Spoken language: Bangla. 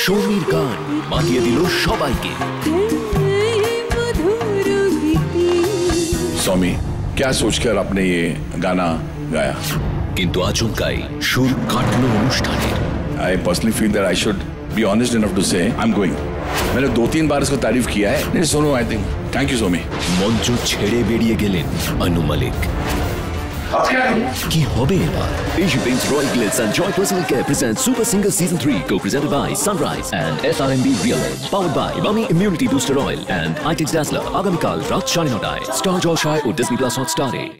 সৌমির গান মাতিয়ে দিল সবাইকে। सौमी, क्या सोचकर आपने ये गाना गाया? কিন্তু আচমকাই সুর কাটলো অনুষ্ঠানে। I personally feel that I should be honest enough to say I'm going. मैंने 2-3 बार इसको तारीफ किया है। नहीं सुनो, I think. Thank you, Somi. মঞ্চ ছেড়ে বেরিয়ে গেলেন আনু মালিক। কি হবে এবার? Asian Paints Royal Glitz and Joy Personal Care presents Super Singer Season 3, co-presented by Sunrise and SRMB Real Edge, powered by Mummy Immunity Booster Oil and Jalsha. Agamikal Rat 9:30 Star Jalsha or Disney Plus Hotstar.